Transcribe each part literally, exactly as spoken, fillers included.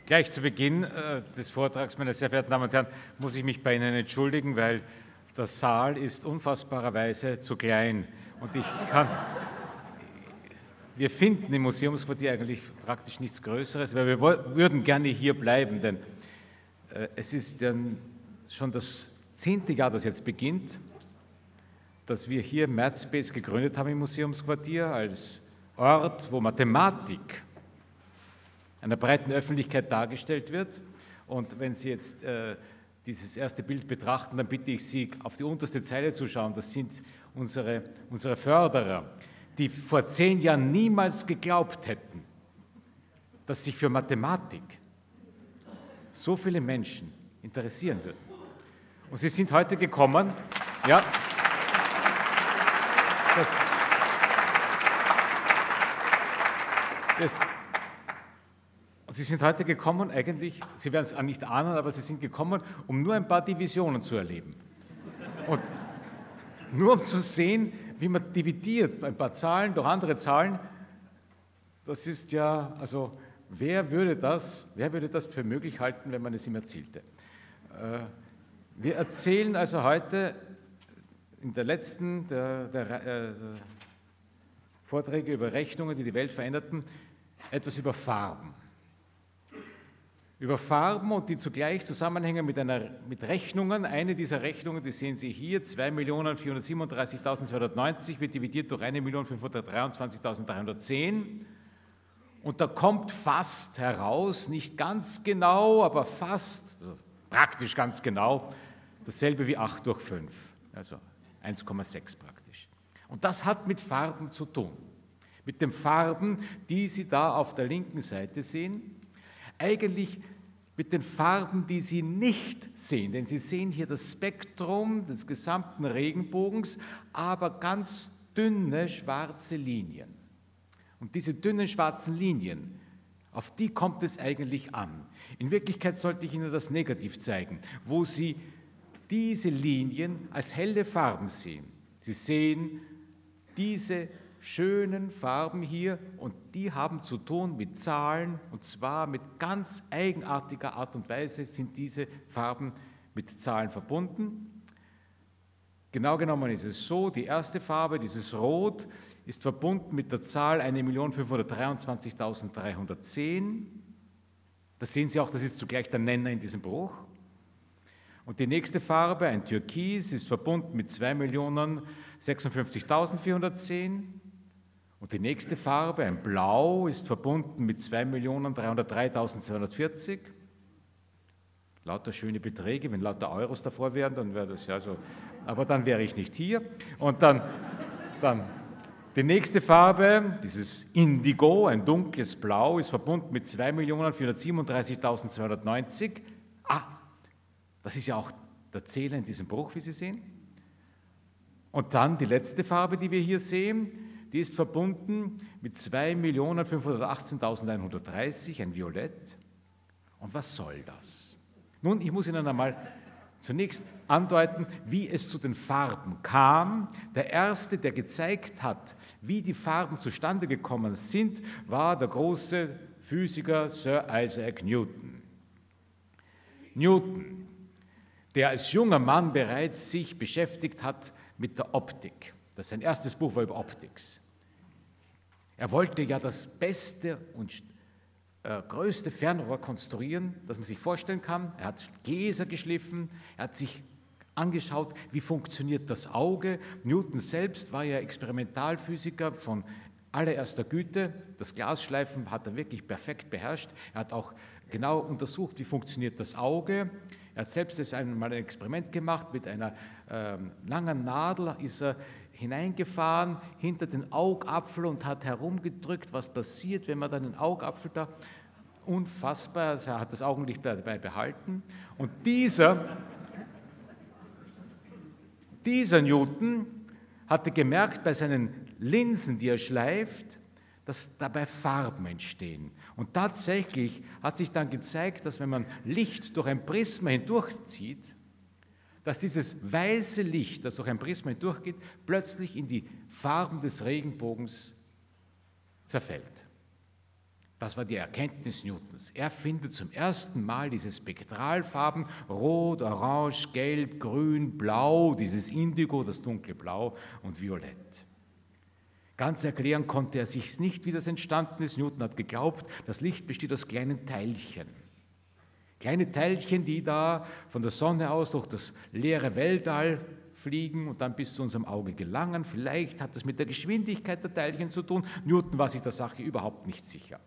Gleich zu Beginn äh, des Vortrags, meine sehr verehrten Damen und Herren, muss ich mich bei Ihnen entschuldigen, weil der Saal ist unfassbarerweise zu klein. Und ich kann, wir finden im Museumsquartier eigentlich praktisch nichts Größeres, weil wir würden gerne hier bleiben, denn äh, es ist dann schon das zehnte Jahr, das jetzt beginnt, dass wir hier MathSpace gegründet haben im Museumsquartier als Ort, wo Mathematik einer breiten Öffentlichkeit dargestellt wird. Und wenn Sie jetzt äh, dieses erste Bild betrachten, dann bitte ich Sie, auf die unterste Zeile zu schauen. Das sind unsere, unsere Förderer, die vor zehn Jahren niemals geglaubt hätten, dass sich für Mathematik so viele Menschen interessieren würden. Und sie sind heute gekommen, ja, das, das Sie sind heute gekommen, eigentlich, Sie werden es auch nicht ahnen, aber Sie sind gekommen, um nur ein paar Divisionen zu erleben. Und nur um zu sehen, wie man dividiert, ein paar Zahlen durch andere Zahlen, das ist ja, also wer würde das, wer würde das für möglich halten, wenn man es ihm erzählte? Wir erzählen also heute in der letzten der, der, der Vorträge über Rechnungen, die die Welt veränderten, etwas über Farben. Über Farben und die zugleich zusammenhängen mit, einer, mit Rechnungen. Eine dieser Rechnungen, die sehen Sie hier, zwei Millionen vierhundertsiebenunddreißigtausendzweihundertneunzig wird dividiert durch eine Million fünfhundertdreiundzwanzigtausenddreihundertzehn. Und da kommt fast heraus, nicht ganz genau, aber fast, also praktisch ganz genau, dasselbe wie acht durch fünf, also eins Komma sechs praktisch. Und das hat mit Farben zu tun. Mit den Farben, die Sie da auf der linken Seite sehen. Eigentlich mit den Farben, die Sie nicht sehen, denn Sie sehen hier das Spektrum des gesamten Regenbogens, aber ganz dünne schwarze Linien. Und diese dünnen schwarzen Linien, auf die kommt es eigentlich an. In Wirklichkeit sollte ich Ihnen das negativ zeigen, wo Sie diese Linien als helle Farben sehen. Sie sehen diese schönen Farben hier und die haben zu tun mit Zahlen und zwar mit ganz eigenartiger Art und Weise sind diese Farben mit Zahlen verbunden. Genau genommen ist es so, die erste Farbe, dieses Rot, ist verbunden mit der Zahl eine Million fünfhundertdreiundzwanzigtausenddreihundertzehn. Das sehen Sie auch, das ist zugleich der Nenner in diesem Bruch. Und die nächste Farbe, ein Türkis, ist verbunden mit zwei Millionen sechsundfünfzigtausendvierhundertzehn. Und die nächste Farbe, ein Blau, ist verbunden mit zwei Millionen dreihundertdreitausendzweihundertvierzig. Lauter schöne Beträge, wenn lauter Euros davor wären, dann wäre das ja so. Aber dann wäre ich nicht hier. Und dann, dann die nächste Farbe, dieses Indigo, ein dunkles Blau, ist verbunden mit zwei Millionen vierhundertsiebenunddreißigtausendzweihundertneunzig. Ah, das ist ja auch der Zähler in diesem Bruch, wie Sie sehen. Und dann die letzte Farbe, die wir hier sehen, die ist verbunden mit zwei Millionen fünfhundertachtzehntausendeinhundertdreißig, ein Violett. Und was soll das? Nun, ich muss Ihnen einmal zunächst andeuten, wie es zu den Farben kam. Der erste, der gezeigt hat, wie die Farben zustande gekommen sind, war der große Physiker Sir Isaac Newton. Newton, der als junger Mann bereits sich beschäftigt hat mit der Optik. Das sein erstes Buch war über Optik. Er wollte ja das beste und äh, größte Fernrohr konstruieren, das man sich vorstellen kann. Er hat Gläser geschliffen, er hat sich angeschaut, wie funktioniert das Auge. Newton selbst war ja Experimentalphysiker von allererster Güte. Das Glasschleifen hat er wirklich perfekt beherrscht. Er hat auch genau untersucht, wie funktioniert das Auge. Er hat selbst das einmal ein Experiment gemacht, mit einer ähm, langen Nadel ist er hineingefahren hinter den Augapfel und hat herumgedrückt, was passiert, wenn man dann den Augapfel da, unfassbar, also er hat das Augenlicht dabei behalten. Und dieser, dieser Newton hatte gemerkt bei seinen Linsen, die er schleift, dass dabei Farben entstehen. Und tatsächlich hat sich dann gezeigt, dass wenn man Licht durch ein Prisma hindurchzieht, dass dieses weiße Licht, das durch ein Prisma hindurchgeht, plötzlich in die Farben des Regenbogens zerfällt. Das war die Erkenntnis Newtons. Er findet zum ersten Mal diese Spektralfarben, Rot, Orange, Gelb, Grün, Blau, dieses Indigo, das dunkle Blau und Violett. Ganz erklären konnte er sich nicht, wie das entstanden ist. Newton hat geglaubt, das Licht besteht aus kleinen Teilchen. Kleine Teilchen, die da von der Sonne aus durch das leere Weltall fliegen und dann bis zu unserem Auge gelangen. Vielleicht hat es mit der Geschwindigkeit der Teilchen zu tun. Newton war sich der Sache überhaupt nicht sicher.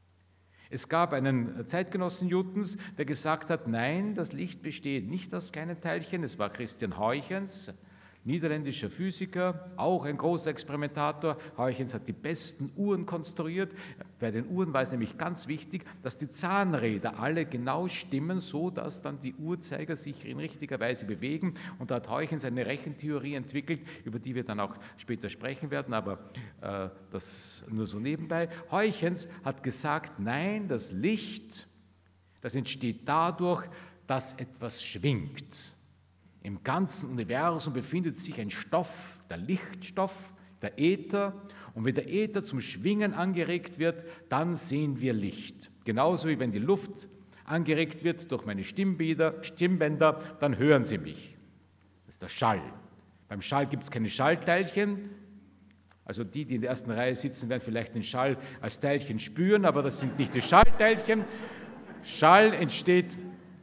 Es gab einen Zeitgenossen Newtons, der gesagt hat, nein, das Licht besteht nicht aus kleinen Teilchen. Es war Christian Huygens, niederländischer Physiker, auch ein großer Experimentator. Huygens hat die besten Uhren konstruiert. Bei den Uhren war es nämlich ganz wichtig, dass die Zahnräder alle genau stimmen, so dass dann die Uhrzeiger sich in richtiger Weise bewegen. Und da hat Huygens eine Rechentheorie entwickelt, über die wir dann auch später sprechen werden, aber äh, das nur so nebenbei. Huygens hat gesagt, nein, das Licht, das entsteht dadurch, dass etwas schwingt. Im ganzen Universum befindet sich ein Stoff, der Lichtstoff, der Äther. Und wenn der Äther zum Schwingen angeregt wird, dann sehen wir Licht. Genauso wie wenn die Luft angeregt wird durch meine Stimmbänder, Stimmbänder, dann hören Sie mich. Das ist der Schall. Beim Schall gibt es keine Schallteilchen. Also die, die in der ersten Reihe sitzen, werden vielleicht den Schall als Teilchen spüren, aber das sind nicht die Schallteilchen. Schall entsteht...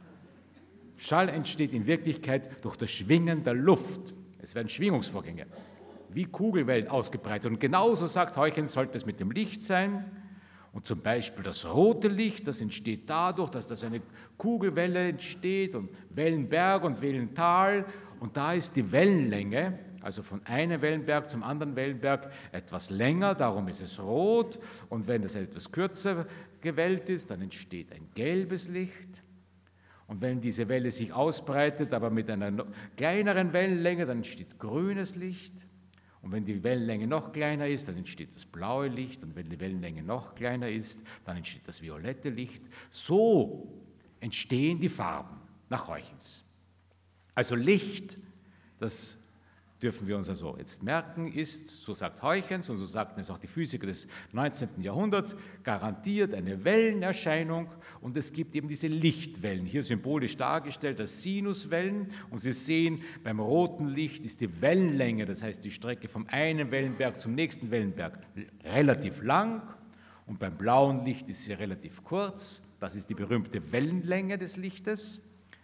Schall entsteht in Wirklichkeit durch das Schwingen der Luft. Es werden Schwingungsvorgänge, wie Kugelwellen ausgebreitet. Und genauso, sagt Huygens, sollte es mit dem Licht sein. Und zum Beispiel das rote Licht, das entsteht dadurch, dass das eine Kugelwelle entsteht und Wellenberg und Wellental. Und da ist die Wellenlänge, also von einem Wellenberg zum anderen Wellenberg, etwas länger, darum ist es rot. Und wenn es etwas kürzer gewellt ist, dann entsteht ein gelbes Licht. Und wenn diese Welle sich ausbreitet, aber mit einer kleineren Wellenlänge, dann entsteht grünes Licht. Und wenn die Wellenlänge noch kleiner ist, dann entsteht das blaue Licht. Und wenn die Wellenlänge noch kleiner ist, dann entsteht das violette Licht. So entstehen die Farben nach Huygens. Also Licht, das dürfen wir uns also jetzt merken, ist, so sagt Huygens und so sagten es auch die Physiker des neunzehnten Jahrhunderts, garantiert eine Wellenerscheinung und es gibt eben diese Lichtwellen, hier symbolisch dargestellt als Sinuswellen und Sie sehen, beim roten Licht ist die Wellenlänge, das heißt die Strecke vom einen Wellenberg zum nächsten Wellenberg relativ lang und beim blauen Licht ist sie relativ kurz, das ist die berühmte Wellenlänge des Lichtes.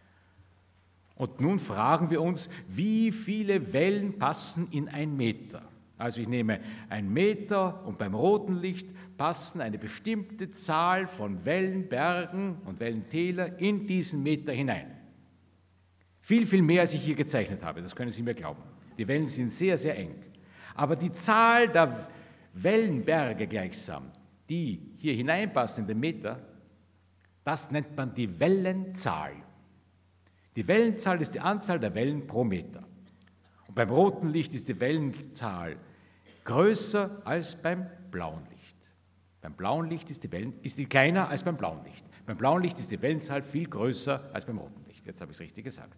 Und nun fragen wir uns, wie viele Wellen passen in ein Meter? Also ich nehme ein Meter und beim roten Licht passen eine bestimmte Zahl von Wellenbergen und Wellentäler in diesen Meter hinein. Viel, viel mehr, als ich hier gezeichnet habe, das können Sie mir glauben. Die Wellen sind sehr, sehr eng. Aber die Zahl der Wellenberge gleichsam, die hier hineinpassen in den Meter, das nennt man die Wellenzahl. Die Wellenzahl ist die Anzahl der Wellen pro Meter. Und beim roten Licht ist die Wellenzahl größer als beim blauen Licht. Beim blauen Licht ist die, Wellen, ist die kleiner als beim blauen Licht. Beim blauen Licht ist die Wellenzahl viel größer als beim roten Licht. Jetzt habe ich es richtig gesagt.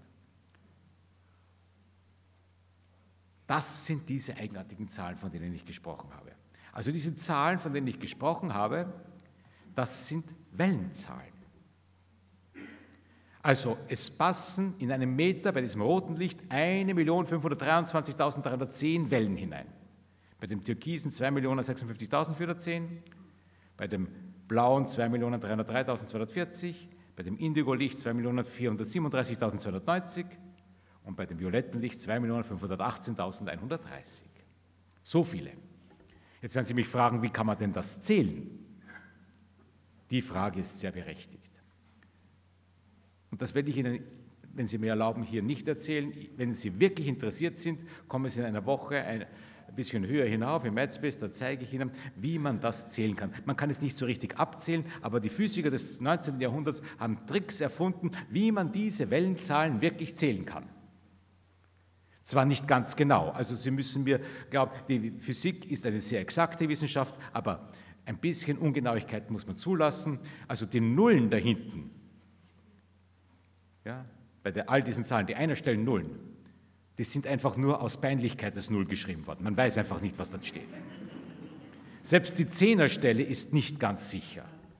Das sind diese eigenartigen Zahlen, von denen ich gesprochen habe. Also diese Zahlen, von denen ich gesprochen habe, das sind Wellenzahlen. Also es passen in einem Meter bei diesem roten Licht eine Million fünfhundertdreiundzwanzigtausenddreihundertzehn Wellen hinein. Bei dem türkisen zwei Millionen sechsundfünfzigtausendvierhundertzehn, bei dem blauen zwei Millionen dreihundertdreitausendzweihundertvierzig, bei dem Indigo-Licht zwei Millionen vierhundertsiebenunddreißigtausendzweihundertneunzig und bei dem violetten Licht zwei Millionen fünfhundertachtzehntausendeinhundertdreißig. So viele. Jetzt werden Sie mich fragen, wie kann man denn das zählen? Die Frage ist sehr berechtigt. Und das werde ich Ihnen, wenn Sie mir erlauben, hier nicht erzählen. Wenn Sie wirklich interessiert sind, kommen Sie in einer Woche ein bisschen höher hinauf, im MathSpace, da zeige ich Ihnen, wie man das zählen kann. Man kann es nicht so richtig abzählen, aber die Physiker des neunzehnten Jahrhunderts haben Tricks erfunden, wie man diese Wellenzahlen wirklich zählen kann. Zwar nicht ganz genau, also Sie müssen mir glauben, die Physik ist eine sehr exakte Wissenschaft, aber ein bisschen Ungenauigkeit muss man zulassen. Also die Nullen da hinten, ja, bei der, all diesen Zahlen, die einer stellen Nullen, die sind einfach nur aus Peinlichkeit als Null geschrieben worden. Man weiß einfach nicht, was dort steht. Selbst die Zehnerstelle ist nicht ganz sicher.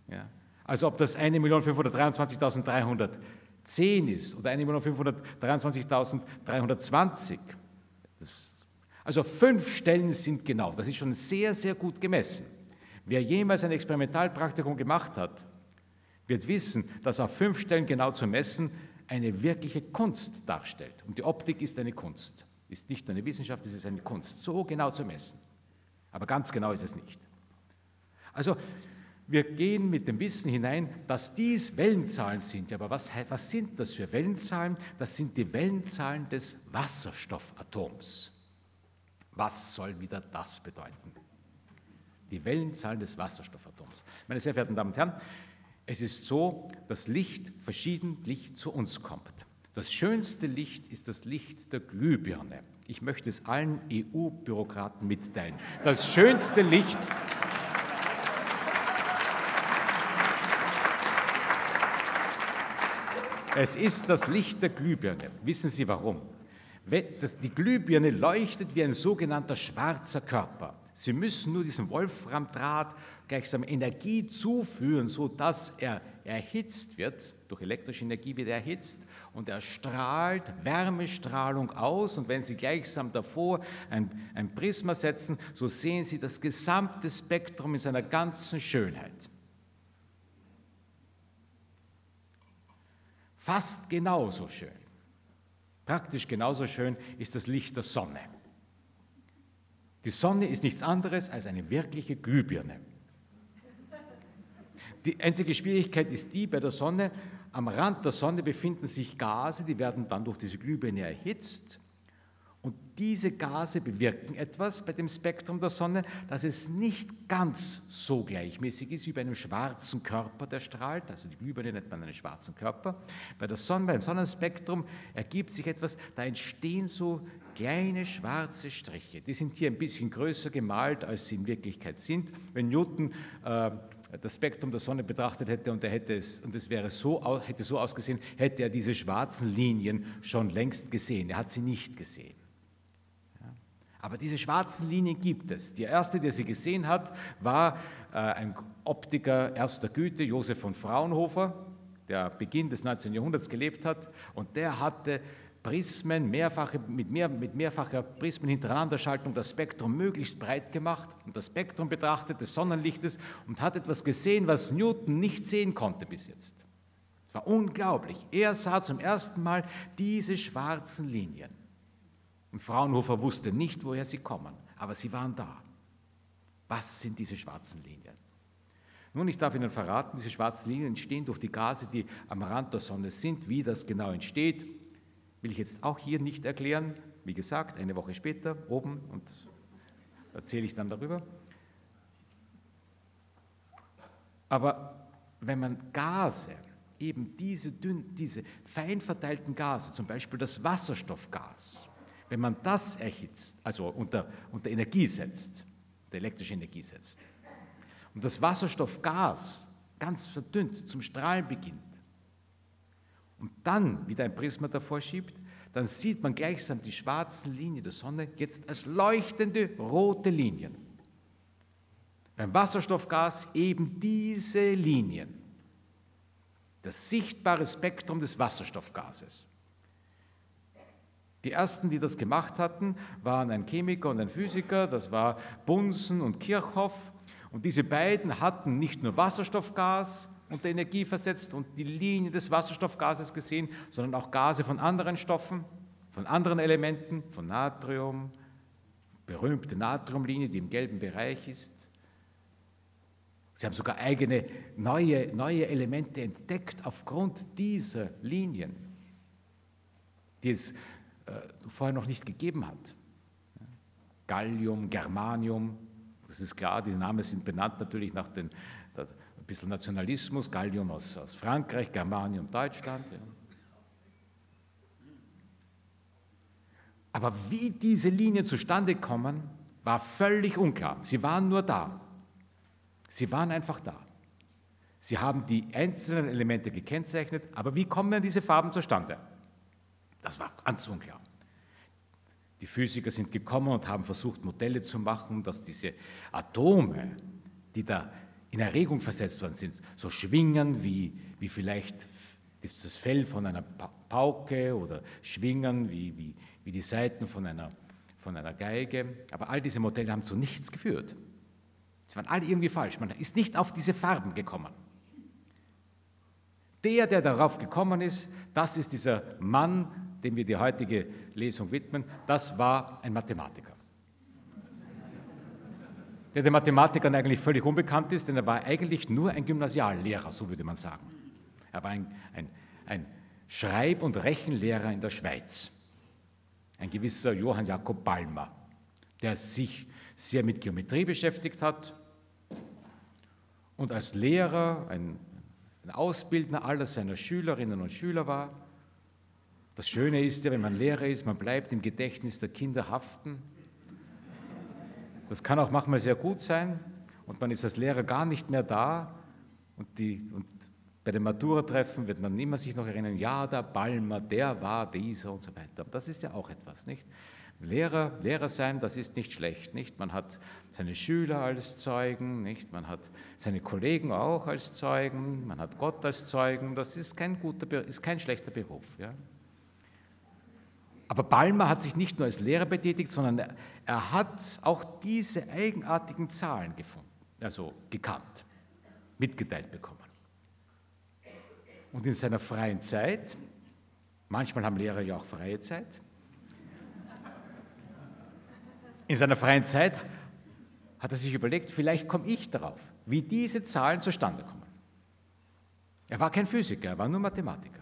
Ja? Also ob das eine Million fünfhundertdreiundzwanzigtausenddreihundertzehn ist oder eine Million fünfhundertdreiundzwanzigtausenddreihundertzwanzig. Also fünf Stellen sind genau. Das ist schon sehr, sehr gut gemessen. Wer jemals ein Experimentalpraktikum gemacht hat, wird wissen, dass auf fünf Stellen genau zu messen eine wirkliche Kunst darstellt. Und die Optik ist eine Kunst. Ist nicht nur eine Wissenschaft, es ist eine Kunst, so genau zu messen. Aber ganz genau ist es nicht. Also wir gehen mit dem Wissen hinein, dass dies Wellenzahlen sind. Aber was, was sind das für Wellenzahlen? Das sind die Wellenzahlen des Wasserstoffatoms. Was soll wieder das bedeuten? Die Wellenzahlen des Wasserstoffatoms. Meine sehr verehrten Damen und Herren, es ist so, dass Licht verschiedentlich zu uns kommt. Das schönste Licht ist das Licht der Glühbirne. Ich möchte es allen E U-Bürokraten mitteilen. Das schönste Licht Es ist das Licht der Glühbirne. Wissen Sie warum? Die Glühbirne leuchtet wie ein sogenannter schwarzer Körper. Sie müssen nur diesem Wolframdraht gleichsam Energie zuführen, sodass er erhitzt wird. Durch elektrische Energie wird er erhitzt und er strahlt Wärmestrahlung aus. Und wenn Sie gleichsam davor ein, ein Prisma setzen, so sehen Sie das gesamte Spektrum in seiner ganzen Schönheit. Fast genauso schön, praktisch genauso schön ist das Licht der Sonne. Die Sonne ist nichts anderes als eine wirkliche Glühbirne. Die einzige Schwierigkeit ist die bei der Sonne, am Rand der Sonne befinden sich Gase, die werden dann durch diese Glühbirne erhitzt. Und diese Gase bewirken etwas bei dem Spektrum der Sonne, dass es nicht ganz so gleichmäßig ist wie bei einem schwarzen Körper, der strahlt. Also die Glühbirne nennt man einen schwarzen Körper. Bei der Sonne, beim Sonnenspektrum ergibt sich etwas, da entstehen so kleine schwarze Striche. Die sind hier ein bisschen größer gemalt, als sie in Wirklichkeit sind. Wenn Newton äh, das Spektrum der Sonne betrachtet hätte und er hätte es, und es wäre so, hätte so ausgesehen, hätte er diese schwarzen Linien schon längst gesehen. Er hat sie nicht gesehen. Aber diese schwarzen Linien gibt es. Die erste, der sie gesehen hat, war äh, ein Optiker erster Güte, Josef von Fraunhofer, der Beginn des neunzehnten Jahrhunderts gelebt hat. Und der hatte Prismen, mehrfache, mit, mehr, mit mehrfacher Prismen Hintereinanderschaltung das Spektrum möglichst breit gemacht und das Spektrum betrachtet des Sonnenlichtes und hat etwas gesehen, was Newton nicht sehen konnte bis jetzt. Es war unglaublich. Er sah zum ersten Mal diese schwarzen Linien. Und Fraunhofer wusste nicht, woher sie kommen, aber sie waren da. Was sind diese schwarzen Linien? Nun, ich darf Ihnen verraten, diese schwarzen Linien entstehen durch die Gase, die am Rand der Sonne sind. Wie das genau entsteht, will ich jetzt auch hier nicht erklären. Wie gesagt, eine Woche später oben und erzähle ich dann darüber. Aber wenn man Gase, eben diese, dünn, diese fein verteilten Gase, zum Beispiel das Wasserstoffgas, wenn man das erhitzt, also unter, unter Energie setzt, unter elektrische Energie setzt, und das Wasserstoffgas ganz verdünnt zum Strahlen beginnt und dann wieder ein Prisma davor schiebt, dann sieht man gleichsam die schwarzen Linien der Sonne jetzt als leuchtende rote Linien. Beim Wasserstoffgas eben diese Linien, das sichtbare Spektrum des Wasserstoffgases. Die ersten, die das gemacht hatten, waren ein Chemiker und ein Physiker, das war Bunsen und Kirchhoff. Und diese beiden hatten nicht nur Wasserstoffgas unter Energie versetzt und die Linie des Wasserstoffgases gesehen, sondern auch Gase von anderen Stoffen, von anderen Elementen, von Natrium, berühmte Natriumlinie, die im gelben Bereich ist. Sie haben sogar eigene neue, neue Elemente entdeckt aufgrund dieser Linien, die es vorher noch nicht gegeben hat. Gallium, Germanium, das ist klar, die Namen sind benannt natürlich nach den, ein bisschen Nationalismus, Gallium aus, aus Frankreich, Germanium Deutschland. Ja. Aber wie diese Linien zustande kommen, war völlig unklar. Sie waren nur da. Sie waren einfach da. Sie haben die einzelnen Elemente gekennzeichnet, aber wie kommen diese Farben zustande? Das war ganz unklar. Die Physiker sind gekommen und haben versucht, Modelle zu machen, dass diese Atome, die da in Erregung versetzt worden sind, so schwingen wie, wie vielleicht das Fell von einer Pauke oder schwingen wie, wie, wie die Saiten von einer, von einer Geige. Aber all diese Modelle haben zu nichts geführt. Sie waren alle irgendwie falsch. Man ist nicht auf diese Farben gekommen. Der, der darauf gekommen ist, das ist dieser Mann, dem wir die heutige Lesung widmen, das war ein Mathematiker. Der den Mathematikern eigentlich völlig unbekannt ist, denn er war eigentlich nur ein Gymnasiallehrer, so würde man sagen. Er war ein, ein, ein Schreib- und Rechenlehrer in der Schweiz, ein gewisser Johann Jakob Balmer, der sich sehr mit Geometrie beschäftigt hat und als Lehrer ein, ein Ausbildner aller seiner Schülerinnen und Schüler war. Das Schöne ist ja, wenn man Lehrer ist, man bleibt im Gedächtnis der Kinder haften. Das kann auch manchmal sehr gut sein und man ist als Lehrer gar nicht mehr da und, die, und bei den Matura-Treffen wird man immer sich noch erinnern, ja, der Balmer, der war dieser und so weiter. Aber das ist ja auch etwas, nicht? Lehrer, Lehrer sein, das ist nicht schlecht, nicht? Man hat seine Schüler als Zeugen, nicht? Man hat seine Kollegen auch als Zeugen, man hat Gott als Zeugen, das ist kein guter, ist kein schlechter Beruf, ja? Aber Balmer hat sich nicht nur als Lehrer betätigt, sondern er, er hat auch diese eigenartigen Zahlen gefunden, also gekannt, mitgeteilt bekommen. Und in seiner freien Zeit, manchmal haben Lehrer ja auch freie Zeit, in seiner freien Zeit hat er sich überlegt, vielleicht komme ich darauf, wie diese Zahlen zustande kommen. Er war kein Physiker, er war nur Mathematiker.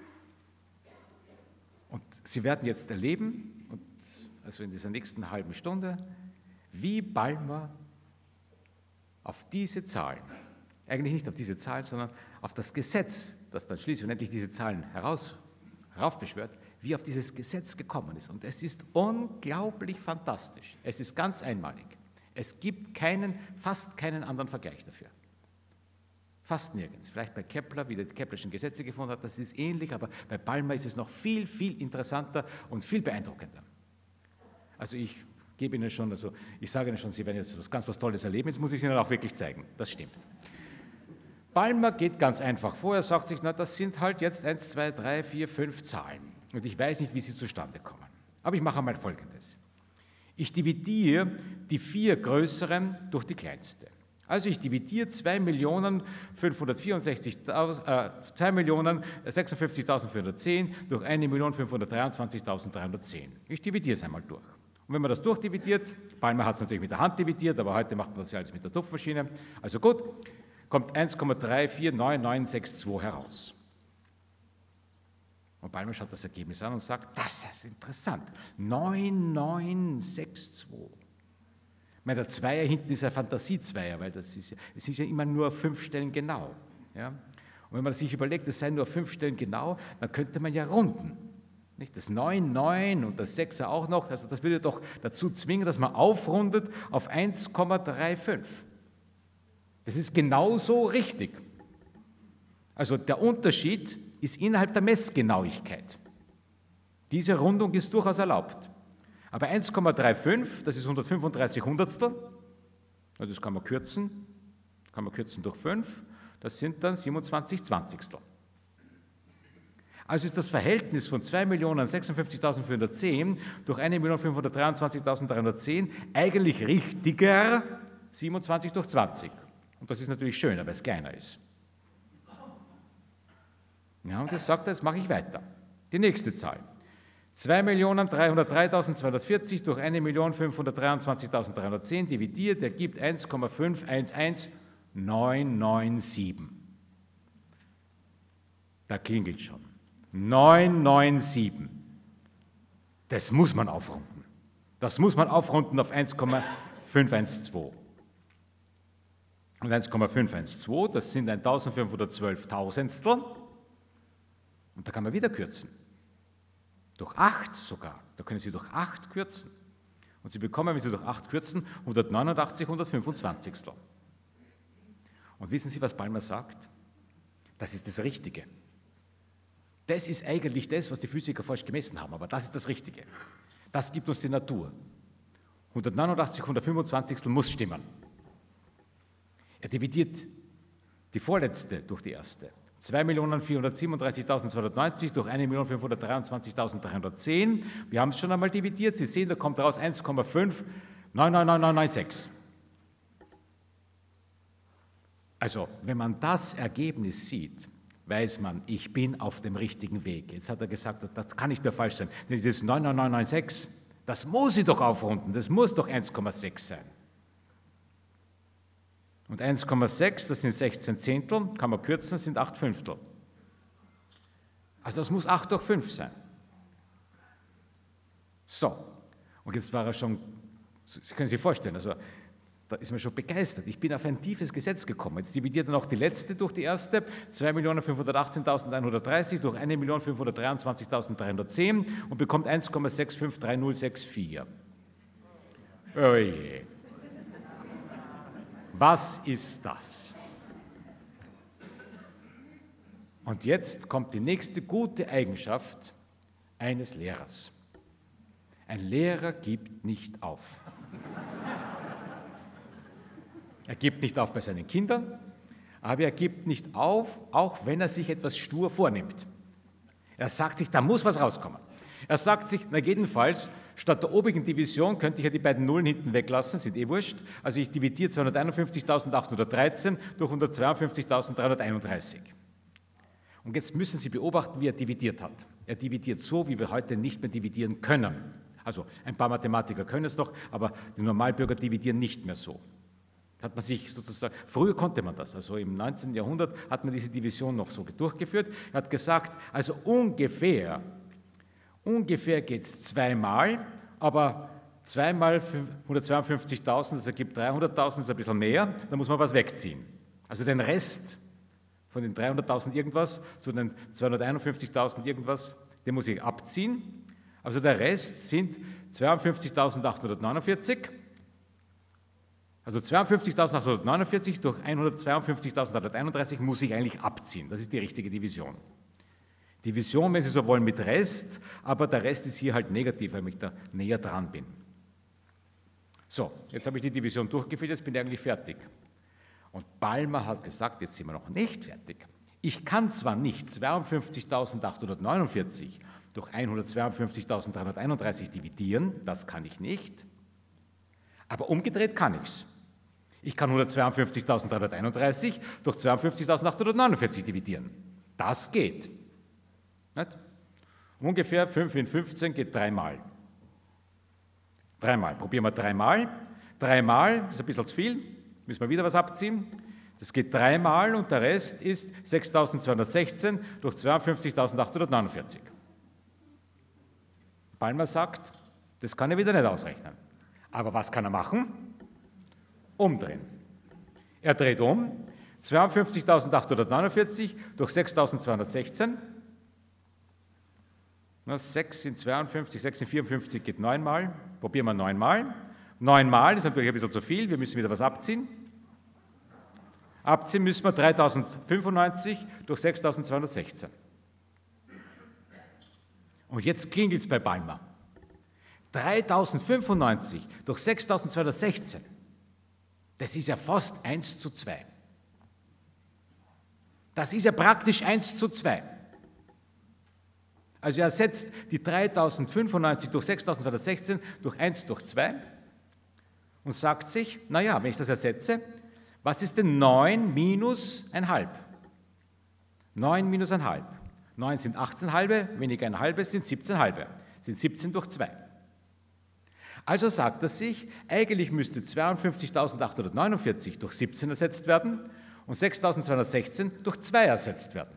Und Sie werden jetzt erleben, und also in dieser nächsten halben Stunde, wie Balmer auf diese Zahlen, eigentlich nicht auf diese Zahlen, sondern auf das Gesetz, das dann schließlich und endlich diese Zahlen heraus, heraufbeschwört, wie auf dieses Gesetz gekommen ist. Und es ist unglaublich fantastisch. Es ist ganz einmalig. Es gibt keinen, fast keinen anderen Vergleich dafür. Fast nirgends. Vielleicht bei Kepler, wie er die Keplerschen Gesetze gefunden hat, das ist ähnlich, aber bei Balmer ist es noch viel, viel interessanter und viel beeindruckender. Also ich gebe Ihnen schon, also ich sage Ihnen schon, Sie werden jetzt was ganz was Tolles erleben, jetzt muss ich es Ihnen auch wirklich zeigen. Das stimmt. Balmer geht ganz einfach vor, er sagt sich, na, das sind halt jetzt eins, zwei, drei, vier, fünf Zahlen und ich weiß nicht, wie sie zustande kommen. Aber ich mache einmal Folgendes. Ich dividiere die vier größeren durch die kleinste. Also ich dividiere zwei Millionen sechsundfünfzigtausendvierhundertzehn durch eine Million fünfhundertdreiundzwanzigtausenddreihundertzehn. Ich dividiere es einmal durch. Und wenn man das durchdividiert, Balmer hat es natürlich mit der Hand dividiert, aber heute macht man das ja alles mit der Tupfmaschine. Also gut, kommt eins Komma drei vier neun neun sechs zwei heraus. Und Balmer schaut das Ergebnis an und sagt, das ist interessant, neun neun sechs zwei. Der Zweier hinten ist ein Fantasiezweier, weil das ist, es ist ja immer nur fünf Stellen genau. Ja? Und wenn man sich überlegt, es seien nur fünf Stellen genau, dann könnte man ja runden. Nicht? Das neun, neun und das sechser auch noch, also das würde doch dazu zwingen, dass man aufrundet auf eins Komma fünfunddreißig. Das ist genauso richtig. Also der Unterschied ist innerhalb der Messgenauigkeit. Diese Rundung ist durchaus erlaubt. Aber eins Komma fünfunddreißig, das ist hundertfünfunddreißig Hundertstel, also das kann man kürzen, kann man kürzen durch fünf, das sind dann siebenundzwanzig Zwanzigstel. Also ist das Verhältnis von zwei Millionen sechsundfünfzigtausendvierhundertzehn durch eine Million fünfhundertdreiundzwanzigtausenddreihundertzehn eigentlich richtiger siebenundzwanzig durch zwanzig. Und das ist natürlich schöner, weil es kleiner ist. Ja, und jetzt sagt er, jetzt mache ich weiter. Die nächste Zahl. zwei Millionen dreihundertdreitausendzweihundertvierzig durch eine Million fünfhundertdreiundzwanzigtausenddreihundertzehn dividiert, ergibt eins Komma fünf eins eins neun neun sieben. Da klingelt schon. neun neun sieben. Das muss man aufrunden. Das muss man aufrunden auf eins Komma fünf eins zwei. Und eins Komma fünf eins zwei, das sind eintausendfünfhundertzwölf Tausendstel. Und da kann man wieder kürzen. Durch acht sogar. Da können Sie durch acht kürzen. Und Sie bekommen, wenn Sie durch acht kürzen, hundertneunundachtzig hundertfünfundzwanzigstel. Und wissen Sie, was Balmer sagt? Das ist das Richtige. Das ist eigentlich das, was die Physiker falsch gemessen haben, aber das ist das Richtige. Das gibt uns die Natur. hundertneunundachtzig hundertfünfundzwanzigstel muss stimmen. Er dividiert die vorletzte durch die erste. zwei Millionen vierhundertsiebenunddreißigtausendzweihundertneunzig durch eine Million fünfhundertdreiundzwanzigtausenddreihundertzehn. Wir haben es schon einmal dividiert. Sie sehen, da kommt raus eins Komma fünf neun neun neun neun neun sechs. Also, wenn man das Ergebnis sieht, weiß man, ich bin auf dem richtigen Weg. Jetzt hat er gesagt, das, das kann nicht mehr falsch sein. Denn dieses neun neun neun neun sechs, das muss ich doch aufrunden, das muss doch eins Komma sechs sein. Und eins Komma sechs, das sind sechzehn Zehntel, kann man kürzen, das sind acht Fünftel. Also das muss acht durch fünf sein. So, und jetzt war er schon, Sie können sich vorstellen, also da ist man schon begeistert. Ich bin auf ein tiefes Gesetz gekommen. Jetzt dividiert er noch die letzte durch die erste, zwei Millionen fünfhundertachtzehntausendeinhundertdreißig durch eine Million fünfhundertdreiundzwanzigtausenddreihundertzehn und bekommt eins Komma sechs fünf drei null sechs vier. Oh je. Was ist das? Und jetzt kommt die nächste gute Eigenschaft eines Lehrers. Ein Lehrer gibt nicht auf. Er gibt nicht auf bei seinen Kindern, aber er gibt nicht auf, auch wenn er sich etwas stur vornimmt. Er sagt sich, da muss was rauskommen. Er sagt sich, na jedenfalls, statt der obigen Division könnte ich ja die beiden Nullen hinten weglassen, sind eh wurscht. Also ich dividiere zweihunderteinundfünfzigtausendachthundertdreizehn durch hundertzweiundfünfzigtausenddreihunderteinunddreißig. Und jetzt müssen Sie beobachten, wie er dividiert hat. Er dividiert so, wie wir heute nicht mehr dividieren können. Also ein paar Mathematiker können es noch, aber die Normalbürger dividieren nicht mehr so. Hat man sich sozusagen, früher konnte man das, also im neunzehnten Jahrhundert hat man diese Division noch so durchgeführt. Er hat gesagt, also ungefähr, ungefähr geht es zweimal, aber zweimal hundertzweiundfünfzigtausend, das ergibt dreihunderttausend, das ist ein bisschen mehr, da muss man was wegziehen. Also den Rest von den dreihunderttausend irgendwas zu den zweihunderteinundfünfzigtausend irgendwas, den muss ich abziehen. Also der Rest sind zweiundfünfzigtausendachthundertneunundvierzig. Also zweiundfünfzigtausendachthundertneunundvierzig durch hundertzweiundfünfzigtausendachthunderteinunddreißig muss ich eigentlich abziehen. Das ist die richtige Division. Division, wenn Sie so wollen, mit Rest, aber der Rest ist hier halt negativ, weil ich da näher dran bin. So, jetzt habe ich die Division durchgeführt, jetzt bin ich eigentlich fertig. Und Balmer hat gesagt, jetzt sind wir noch nicht fertig. Ich kann zwar nicht zweiundfünfzigtausendachthundertneunundvierzig durch hundertzweiundfünfzigtausenddreihunderteinunddreißig dividieren, das kann ich nicht, aber umgedreht kann ich es. Ich kann hundertzweiundfünfzigtausenddreihunderteinunddreißig durch zweiundfünfzigtausendachthundertneunundvierzig dividieren. Das geht. Nicht? Ungefähr fünf in fünfzehn geht dreimal. Dreimal. Probieren wir dreimal. Dreimal ist ein bisschen zu viel. Müssen wir wieder was abziehen. Das geht dreimal und der Rest ist sechstausendzweihundertsechzehn durch zweiundfünfzigtausendachthundertneunundvierzig. Balmer sagt, das kann er wieder nicht ausrechnen. Aber was kann er machen? Umdrehen. Er dreht um, zweiundfünfzigtausendachthundertneunundvierzig durch sechstausendzweihundertsechzehn. sechs sind zweiundfünfzig, sechs sind vierundfünfzig, geht neunmal. Probieren wir neunmal. Neunmal ist natürlich ein bisschen zu viel, wir müssen wieder was abziehen. Abziehen müssen wir dreitausendfünfundneunzig durch sechstausendzweihundertsechzehn. Und jetzt klingelt es bei Balmer. dreitausendfünfundneunzig durch sechstausendzweihundertsechzehn, das ist ja fast eins zu zwei. Das ist ja praktisch eins zu zwei. Also er setzt die dreitausendfünfundneunzig durch sechstausendzweihundertsechzehn durch eins durch zwei und sagt sich, naja, wenn ich das ersetze, was ist denn neun minus ein halb? neun minus ein halb. neun sind achtzehn halbe, weniger ein halbes sind siebzehn halbe. Sind siebzehn durch zwei. Also sagt er sich, eigentlich müsste zweiundfünfzigtausendachthundertneunundvierzig durch siebzehn ersetzt werden und sechstausendzweihundertsechzehn durch zwei ersetzt werden.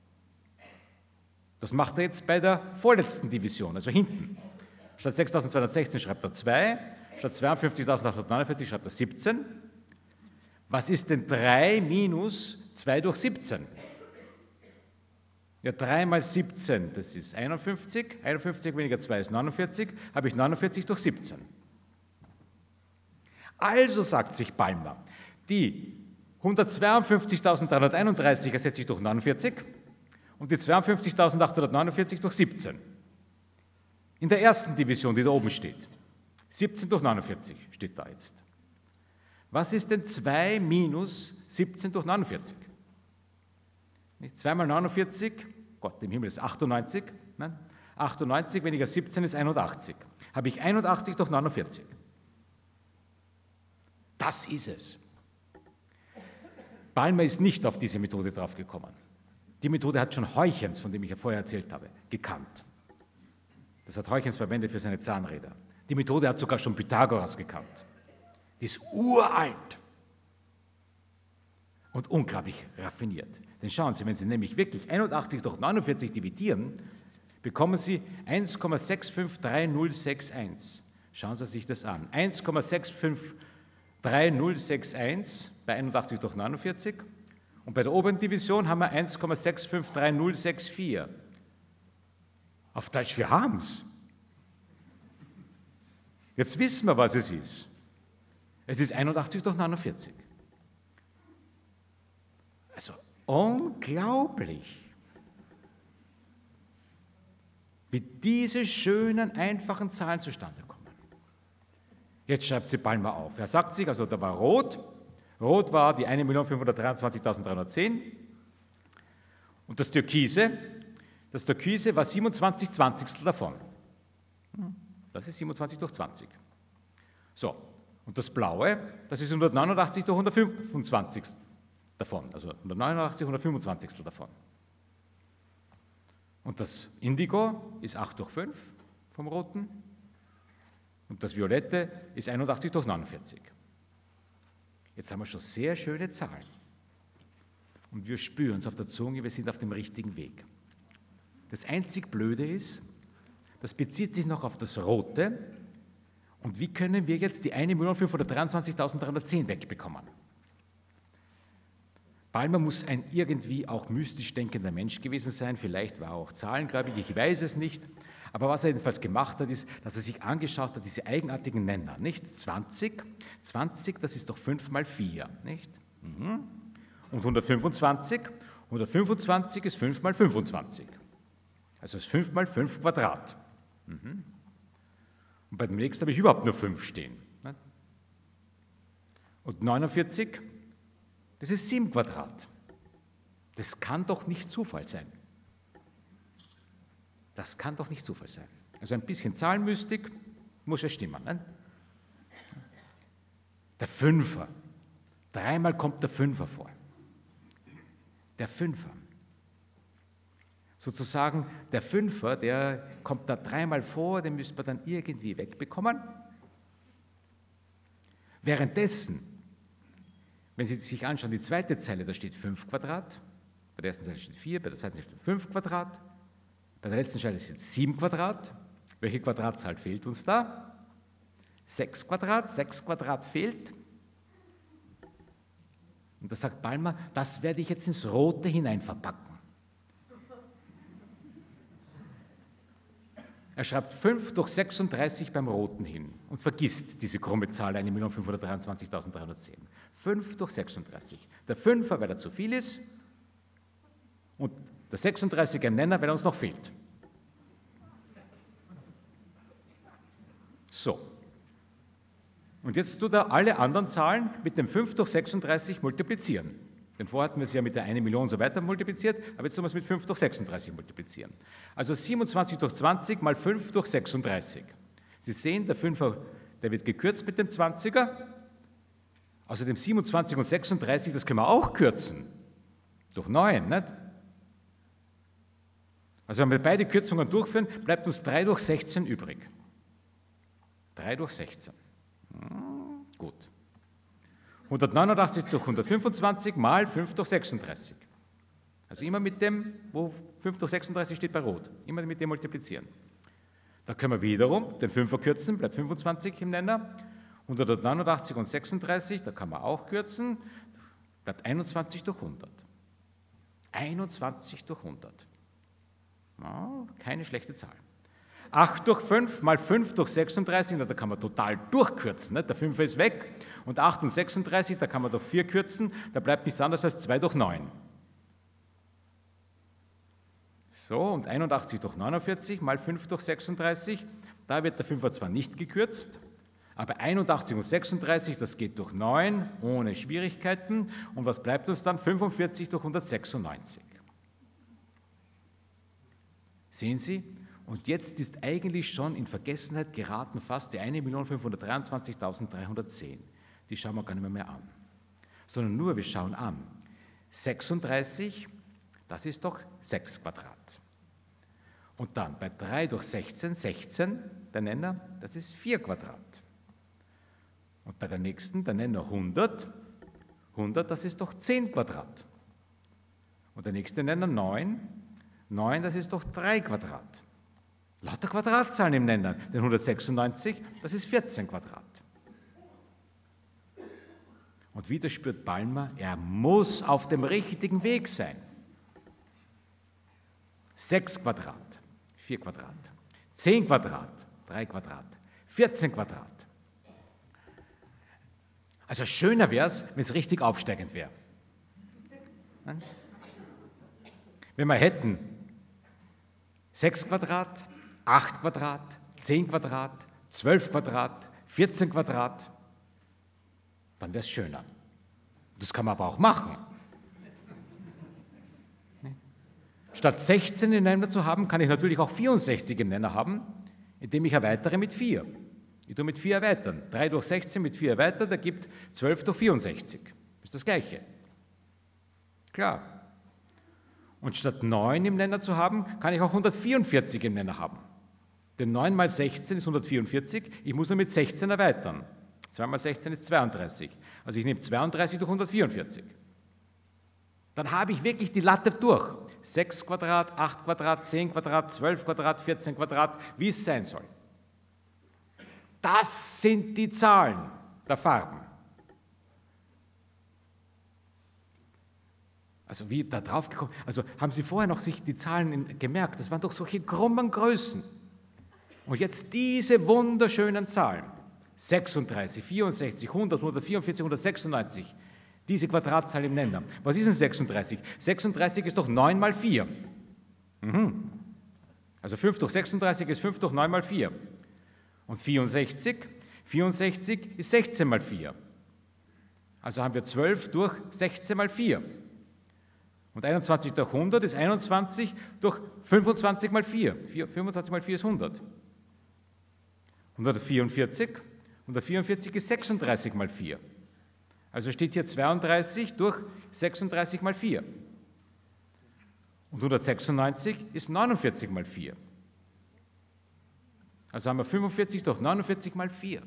Das macht er jetzt bei der vorletzten Division, also hinten. Statt sechstausendzweihundertsechzehn schreibt er zwei, statt zweiundfünfzigtausendachthundertneunundvierzig schreibt er siebzehn. Was ist denn drei minus zwei durch siebzehn? Ja, drei mal siebzehn, das ist einundfünfzig. einundfünfzig weniger zwei ist neunundvierzig. Habe ich neunundvierzig durch siebzehn. Also sagt sich Balmer, die hundertzweiundfünfzigtausenddreihunderteinunddreißig ersetze ich durch neunundvierzig und die zweiundfünfzigtausendachthundertneunundvierzig durch siebzehn. In der ersten Division, die da oben steht. siebzehn durch neunundvierzig steht da jetzt. Was ist denn zwei minus siebzehn durch neunundvierzig? zwei mal neunundvierzig, Gott im Himmel ist achtundneunzig, nein, achtundneunzig weniger siebzehn ist einundachtzig. Habe ich einundachtzig durch neunundvierzig. Das ist es. Balmer ist nicht auf diese Methode draufgekommen. Die Methode hat schon Huygens, von dem ich ja vorher erzählt habe, gekannt. Das hat Huygens verwendet für seine Zahnräder. Die Methode hat sogar schon Pythagoras gekannt. Die ist uralt und unglaublich raffiniert. Denn schauen Sie, wenn Sie nämlich wirklich einundachtzig durch neunundvierzig dividieren, bekommen Sie eins Komma sechs fünf drei null sechs eins. Schauen Sie sich das an. eins Komma sechs fünf drei null sechs eins bei einundachtzig durch neunundvierzig und bei der oberen Division haben wir eins Komma sechs fünf drei null sechs vier. Auf Deutsch, wir haben es. Jetzt wissen wir, was es ist. Es ist einundachtzig durch neunundvierzig. Also unglaublich, wie diese schönen, einfachen Zahlen zustande kommen. Jetzt schreibt sie Balmer auf. Er sagt sich, also da war Rot, Rot war die eine Million fünfhundertdreiundzwanzigtausenddreihundertzehn und das Türkise, das Türkise war siebenundzwanzig Zwanzigstel davon. Das ist siebenundzwanzig durch zwanzig. So, und das Blaue, das ist hundertneunundachtzig durch hundertfünfundzwanzig davon, also hundertneunundachtzig, hundertfünfundzwanzig davon. Und das Indigo ist acht durch fünf vom Roten und das Violette ist einundachtzig durch neunundvierzig. Jetzt haben wir schon sehr schöne Zahlen und wir spüren es auf der Zunge, wir sind auf dem richtigen Weg. Das einzig Blöde ist, das bezieht sich noch auf das Rote und wie können wir jetzt die eine Million fünfhundertdreiundzwanzigtausenddreihundertzehn wegbekommen? Balmer muss ein irgendwie auch mystisch denkender Mensch gewesen sein, vielleicht war er auch zahlengläubig, ich weiß es nicht, aber was er jedenfalls gemacht hat, ist, dass er sich angeschaut hat, diese eigenartigen Nenner, nicht? zwanzig, zwanzig, das ist doch fünf mal vier, nicht? Mhm. Und hundertfünfundzwanzig, hundertfünfundzwanzig ist fünf mal fünfundzwanzig, also ist fünf mal fünf Quadrat. Mhm. Und bei dem nächsten habe ich überhaupt nur fünf stehen. Nicht? Und neunundvierzig, das ist sieben Quadrat. Das kann doch nicht Zufall sein. Das kann doch nicht Zufall sein. Also ein bisschen Zahlenmystik muss ja stimmen. Ne? Der Fünfer. Dreimal kommt der Fünfer vor. Der Fünfer. Sozusagen der Fünfer, der kommt da dreimal vor, den müsste man dann irgendwie wegbekommen. Währenddessen, wenn Sie sich anschauen, die zweite Zeile, da steht fünf Quadrat, bei der ersten Zeile steht vier, bei der zweiten steht fünf Quadrat, bei der letzten Zeile steht sieben Quadrat. Welche Quadratzahl fehlt uns da? sechs Quadrat, sechs Quadrat fehlt. Und da sagt Balmer, das werde ich jetzt ins Rote hinein verpacken. Er schreibt fünf durch sechsunddreißig beim Roten hin und vergisst diese krumme Zahl eine Million fünfhundertdreiundzwanzigtausenddreihundertzehn. fünf durch sechsunddreißig. Der Fünfer, weil er zu viel ist, und der sechsunddreißiger im Nenner, weil er uns noch fehlt. So. Und jetzt tut er alle anderen Zahlen mit dem fünf durch sechsunddreißig multiplizieren. Denn vorher hatten wir es ja mit der eine Million und so weiter multipliziert, aber jetzt tun wir es mit fünf durch sechsunddreißig multiplizieren. Also siebenundzwanzig durch zwanzig mal fünf durch sechsunddreißig. Sie sehen, der Fünfer, der wird gekürzt mit dem zwanziger. Außerdem siebenundzwanzig und sechsunddreißig, das können wir auch kürzen. Durch neun, nicht? Also wenn wir beide Kürzungen durchführen, bleibt uns drei durch sechzehn übrig. drei durch sechzehn. Hm, gut. hundertneunundachtzig durch hundertfünfundzwanzig mal fünf durch sechsunddreißig. Also immer mit dem, wo fünf durch sechsunddreißig steht bei Rot, immer mit dem multiplizieren. Da können wir wiederum den Fünfer kürzen, bleibt fünfundzwanzig im Nenner. hundertneunundachtzig und sechsunddreißig, da kann man auch kürzen, bleibt einundzwanzig durch hundert. einundzwanzig durch hundert. Ja, keine schlechte Zahl. acht durch fünf mal fünf durch sechsunddreißig, da kann man total durchkürzen. Nicht? Der Fünfer ist weg. Und acht und sechsunddreißig, da kann man durch vier kürzen, da bleibt nichts anderes als zwei durch neun. So, und einundachtzig durch neunundvierzig mal fünf durch sechsunddreißig, da wird der Fünfer zwar nicht gekürzt, Aber einundachtzig und sechsunddreißig, das geht durch neun ohne Schwierigkeiten. Und was bleibt uns dann? fünfundvierzig durch hundertsechsundneunzig. Sehen Sie? Und jetzt ist eigentlich schon in Vergessenheit geraten fast die eine Million fünfhundertdreiundzwanzigtausenddreihundertzehn. Die schauen wir gar nicht mehr, mehr an. Sondern nur, wir schauen an. sechsunddreißig, das ist doch sechs Quadrat. Und dann bei drei durch sechzehn, sechzehn, der Nenner, das ist vier Quadrat. Und bei der nächsten, der Nenner hundert, hundert, das ist doch zehn Quadrat. Und der nächste Nenner neun, neun, das ist doch drei Quadrat. Lauter Quadratzahlen im Nenner, denn hundertsechsundneunzig, das ist vierzehn Quadrat. Und wieder spürt Balmer, er muss auf dem richtigen Weg sein. sechs Quadrat, vier Quadrat, zehn Quadrat, drei Quadrat, vierzehn Quadrat. Also schöner wäre es, wenn es richtig aufsteigend wäre. Wenn wir hätten sechs Quadrat, acht Quadrat, zehn Quadrat, zwölf Quadrat, vierzehn Quadrat, dann wäre es schöner. Das kann man aber auch machen. Statt sechzehn im Nenner zu haben, kann ich natürlich auch vierundsechzig im Nenner haben, indem ich erweitere mit vier. Ich tue mit vier erweitern. drei durch sechzehn mit vier erweitern, da gibt zwölf durch vierundsechzig. Das ist das Gleiche. Klar. Und statt neun im Nenner zu haben, kann ich auch hundertvierundvierzig im Nenner haben. Denn neun mal sechzehn ist hundertvierundvierzig, ich muss nur mit sechzehn erweitern. zwei mal sechzehn ist zweiunddreißig. Also ich nehme zweiunddreißig durch hundertvierundvierzig. Dann habe ich wirklich die Latte durch. sechs Quadrat, acht Quadrat, zehn Quadrat, zwölf Quadrat, vierzehn Quadrat, wie es sein soll. Das sind die Zahlen der Farben. Also wie da drauf gekommen, also haben Sie vorher noch sich die Zahlen gemerkt, das waren doch solche krummen Größen. Und jetzt diese wunderschönen Zahlen, sechsunddreißig, vierundsechzig, hundert, hundertvierundvierzig, hundertsechsundneunzig, diese Quadratzahl im Nenner. Was ist denn sechsunddreißig? sechsunddreißig ist doch neun mal vier. Mhm. Also fünf durch sechsunddreißig ist fünf durch neun mal vier. Und vierundsechzig, vierundsechzig ist sechzehn mal vier. Also haben wir zwölf durch sechzehn mal vier. Und einundzwanzig durch hundert ist einundzwanzig durch fünfundzwanzig mal vier. fünfundzwanzig mal vier ist hundert. hundertvierundvierzig, hundertvierundvierzig ist sechsunddreißig mal vier. Also steht hier zweiunddreißig durch sechsunddreißig mal vier. Und hundertsechsundneunzig ist neunundvierzig mal vier. Also haben wir fünfundvierzig durch neunundvierzig mal vier.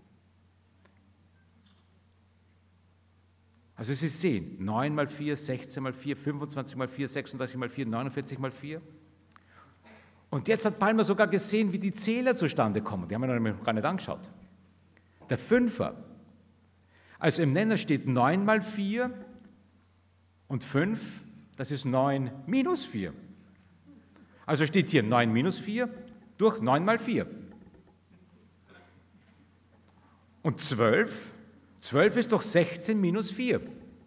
Also Sie sehen, neun mal vier, sechzehn mal vier, fünfundzwanzig mal vier, sechsunddreißig mal vier, neunundvierzig mal vier. Und jetzt hat Balmer sogar gesehen, wie die Zähler zustande kommen. Die haben wir noch gar nicht angeschaut. Der Fünfer. Also im Nenner steht neun mal vier und fünf, das ist neun minus vier. Also steht hier neun minus vier durch neun mal vier. Und zwölf, zwölf ist doch sechzehn minus vier.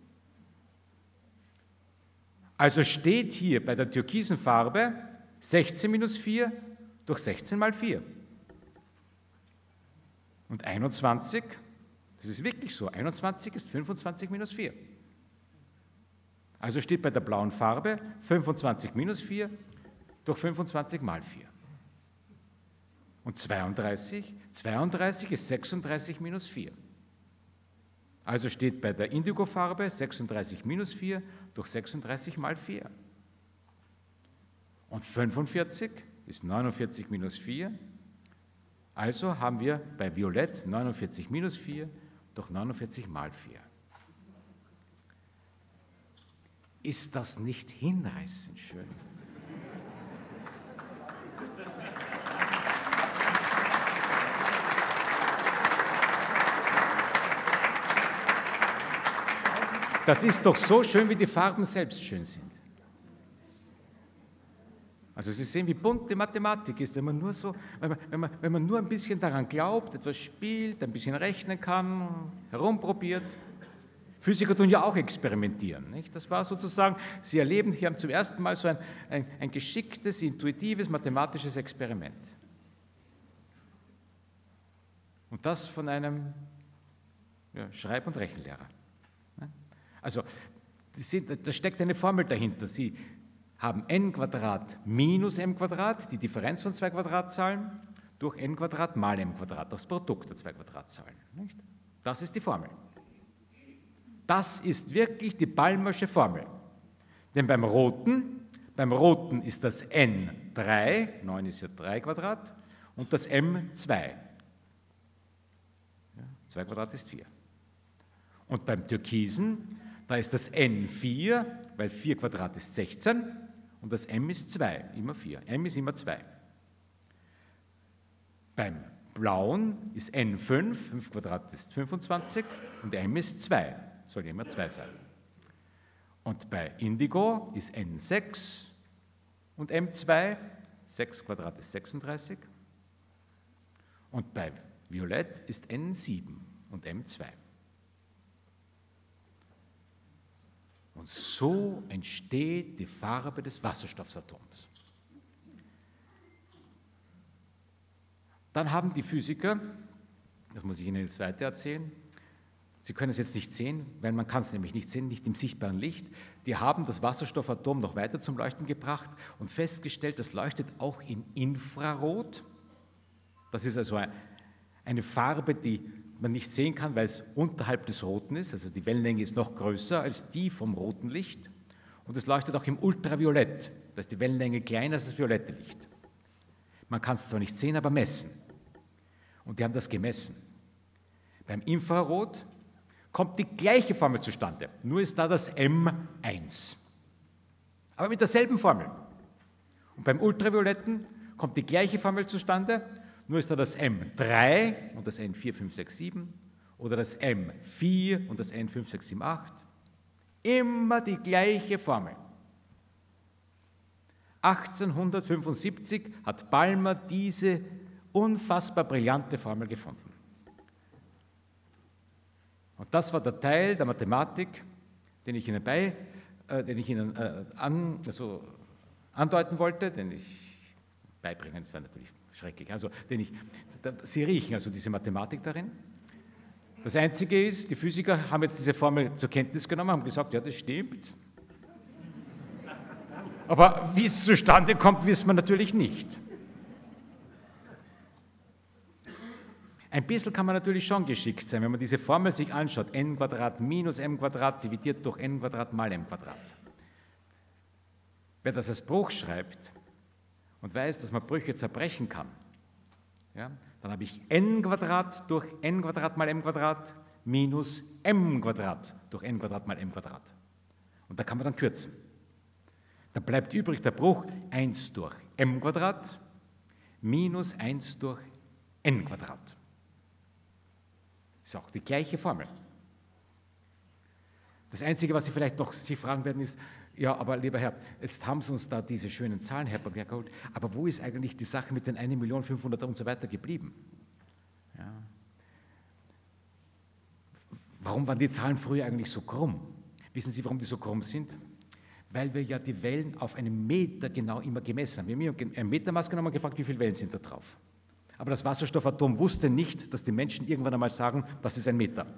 Also steht hier bei der türkisen Farbe sechzehn minus vier durch sechzehn mal vier. Und einundzwanzig, das ist wirklich so, einundzwanzig ist fünfundzwanzig minus vier. Also steht bei der blauen Farbe fünfundzwanzig minus vier durch fünfundzwanzig mal vier. Und zweiunddreißig, zweiunddreißig ist sechsunddreißig minus vier. Also steht bei der Indigo-Farbe sechsunddreißig minus vier durch sechsunddreißig mal vier. Und fünfundvierzig ist neunundvierzig minus vier. Also haben wir bei Violett neunundvierzig minus vier durch neunundvierzig mal vier. Ist das nicht hinreißend schön? Das ist doch so schön, wie die Farben selbst schön sind. Also Sie sehen, wie bunt die Mathematik ist, wenn man nur so, wenn man, wenn man, wenn man nur ein bisschen daran glaubt, etwas spielt, ein bisschen rechnen kann, herumprobiert. Physiker tun ja auch experimentieren. Nicht? Das war sozusagen, Sie erleben hier zum ersten Mal so ein, ein, ein geschicktes, intuitives, mathematisches Experiment. Und das von einem ja, Schreib- und Rechenlehrer. Also da steckt eine Formel dahinter. Sie haben n Quadrat minus m Quadrat, die Differenz von zwei Quadratzahlen, durch n Quadrat mal m Quadrat, das Produkt der zwei Quadratzahlen. Nicht? Das ist die Formel. Das ist wirklich die Balmersche Formel. Denn beim Roten, beim Roten ist das n drei, neun ist ja drei Quadrat, und das m zwei. Ja, zwei Quadrat ist vier. Und beim Türkisen, da ist das n vier, weil vier Quadrat ist sechzehn, und das m ist zwei, immer vier. m ist immer zwei. Beim Blauen ist n fünf, fünf Quadrat ist fünfundzwanzig, und m ist zwei, soll immer zwei sein. Und bei Indigo ist n sechs und m zwei, sechs Quadrat ist sechsunddreißig. Und bei Violett ist n sieben und m zwei. Und so entsteht die Farbe des Wasserstoffatoms. Dann haben die Physiker, das muss ich Ihnen jetzt weiter erzählen, Sie können es jetzt nicht sehen, weil man kann es nämlich nicht sehen, nicht im sichtbaren Licht, die haben das Wasserstoffatom noch weiter zum Leuchten gebracht und festgestellt, das leuchtet auch in Infrarot. Das ist also eine Farbe, die man nicht sehen kann, weil es unterhalb des Roten ist, also die Wellenlänge ist noch größer als die vom roten Licht, und es leuchtet auch im Ultraviolett, da ist die Wellenlänge kleiner als das violette Licht. Man kann es zwar nicht sehen, aber messen. Und die haben das gemessen. Beim Infrarot kommt die gleiche Formel zustande, nur ist da das m eins. Aber mit derselben Formel. Und beim Ultravioletten kommt die gleiche Formel zustande, nur ist da das m drei und das n vier, fünf, sechs, sieben oder das m vier und das n fünf, sechs, sieben, acht. Immer die gleiche Formel. achtzehnhundertfünfundsiebzig hat Balmer diese unfassbar brillante Formel gefunden. Und das war der Teil der Mathematik, den ich Ihnen, bei, äh, den ich Ihnen äh, an, also andeuten wollte, den ich beibringen, das wäre natürlich schrecklich, also den ich, Sie riechen also diese Mathematik darin. Das Einzige ist, die Physiker haben jetzt diese Formel zur Kenntnis genommen, haben gesagt, ja, das stimmt. Aber wie es zustande kommt, wissen wir natürlich nicht. Ein bisschen kann man natürlich schon geschickt sein, wenn man diese Formel sich anschaut, n Quadrat minus m Quadrat dividiert durch n Quadrat mal m Quadrat. Wer das als Bruch schreibt und weiß, dass man Brüche zerbrechen kann, ja, dann habe ich n Quadrat durch n Quadrat mal m Quadrat minus m Quadrat durch n Quadrat mal m Quadrat. Und da kann man dann kürzen. Dann bleibt übrig der Bruch eins durch m Quadrat minus eins durch n Quadrat. Das ist auch die gleiche Formel. Das Einzige, was Sie vielleicht noch Sie fragen werden, ist, ja, aber lieber Herr, jetzt haben Sie uns da diese schönen Zahlen hergeholt, aber wo ist eigentlich die Sache mit den eine Million fünfhundert und so weiter geblieben? Ja. Warum waren die Zahlen früher eigentlich so krumm? Wissen Sie, warum die so krumm sind? Weil wir ja die Wellen auf einen Meter genau immer gemessen haben. Wir haben ein Metermaß genommen und gefragt, wie viele Wellen sind da drauf. Aber das Wasserstoffatom wusste nicht, dass die Menschen irgendwann einmal sagen, das ist ein Meter.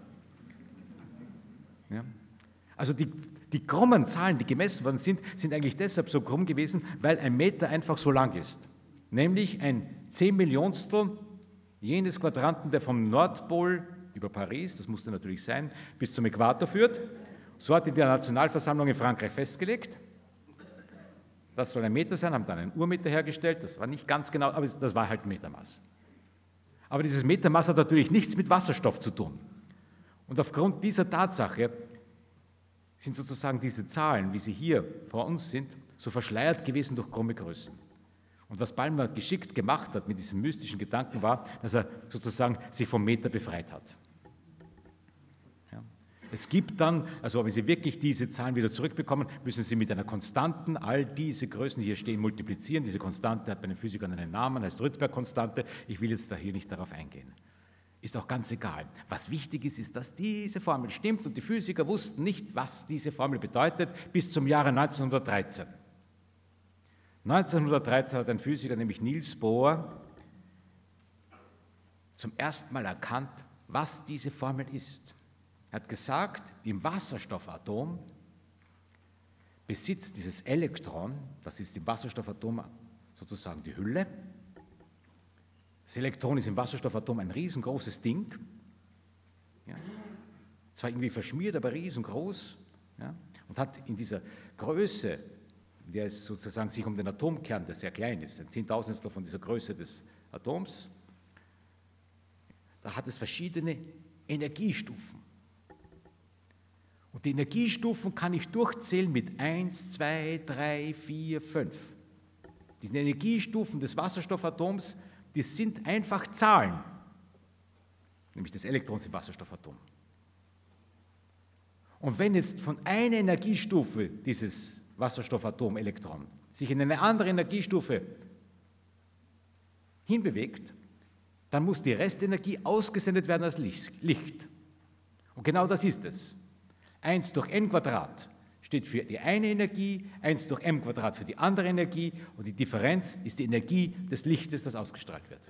Ja? Also die, die krummen Zahlen, die gemessen worden sind, sind eigentlich deshalb so krumm gewesen, weil ein Meter einfach so lang ist. Nämlich ein Zehnmillionstel jenes Quadranten, der vom Nordpol über Paris, das musste natürlich sein, bis zum Äquator führt. So hat die Nationalversammlung in Frankreich festgelegt. Das soll ein Meter sein, haben dann einen Urmeter hergestellt, das war nicht ganz genau, aber das war halt ein Metermaß. Aber dieses Metermaß hat natürlich nichts mit Wasserstoff zu tun. Und aufgrund dieser Tatsache sind sozusagen diese Zahlen, wie sie hier vor uns sind, so verschleiert gewesen durch krumme Größen. Und was Balmer geschickt gemacht hat mit diesem mystischen Gedanken war, dass er sozusagen sich vom Meter befreit hat. Es gibt dann, also wenn Sie wirklich diese Zahlen wieder zurückbekommen, müssen Sie mit einer Konstanten all diese Größen, die hier stehen, multiplizieren. Diese Konstante hat bei den Physikern einen Namen, heißt Rydberg-Konstante. Ich will jetzt da hier nicht darauf eingehen. Ist auch ganz egal. Was wichtig ist, ist, dass diese Formel stimmt und die Physiker wussten nicht, was diese Formel bedeutet, bis zum Jahre neunzehnhundertdreizehn. neunzehnhundertdreizehn hat ein Physiker, nämlich Niels Bohr, zum ersten Mal erkannt, was diese Formel ist. Er hat gesagt, im Wasserstoffatom besitzt dieses Elektron, das ist im Wasserstoffatom sozusagen die Hülle. Das Elektron ist im Wasserstoffatom ein riesengroßes Ding, ja, zwar irgendwie verschmiert, aber riesengroß, ja, und hat in dieser Größe, in der es sozusagen sich um den Atomkern, der sehr klein ist, ein Zehntausendstel von dieser Größe des Atoms, da hat es verschiedene Energiestufen. Und die Energiestufen kann ich durchzählen mit eins, zwei, drei, vier, fünf. Diese Energiestufen des Wasserstoffatoms, die sind einfach Zahlen, nämlich des Elektrons im Wasserstoffatom. Und wenn jetzt von einer Energiestufe dieses Wasserstoffatom-Elektron sich in eine andere Energiestufe hinbewegt, dann muss die Restenergie ausgesendet werden als Licht. Und genau das ist es. eins durch n Quadrat steht für die eine Energie, eins durch m Quadrat für die andere Energie und die Differenz ist die Energie des Lichtes, das ausgestrahlt wird.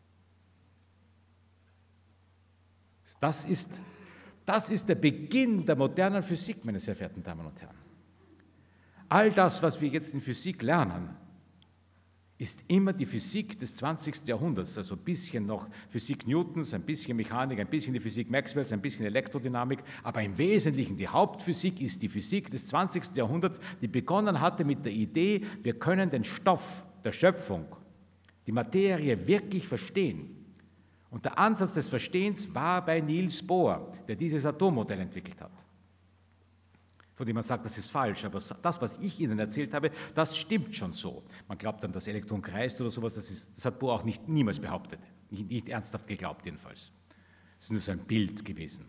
Das ist, das ist der Beginn der modernen Physik, meine sehr verehrten Damen und Herren. All das, was wir jetzt in Physik lernen, ist immer die Physik des zwanzigsten Jahrhunderts, also ein bisschen noch Physik Newtons, ein bisschen Mechanik, ein bisschen die Physik Maxwells, ein bisschen Elektrodynamik, aber im Wesentlichen die Hauptphysik ist die Physik des zwanzigsten Jahrhunderts, die begonnen hatte mit der Idee, wir können den Stoff der Schöpfung, die Materie wirklich verstehen. Und der Ansatz des Verstehens war bei Niels Bohr, der dieses Atommodell entwickelt hat. Von dem man sagt, das ist falsch, aber das, was ich Ihnen erzählt habe, das stimmt schon so. Man glaubt dann, das Elektron kreist oder sowas, das, ist, das hat Bohr auch nicht, niemals behauptet, nicht, nicht ernsthaft geglaubt jedenfalls. Es ist nur so ein Bild gewesen.